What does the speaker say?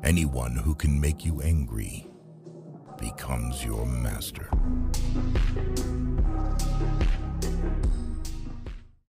Anyone who can make you angry becomes your master.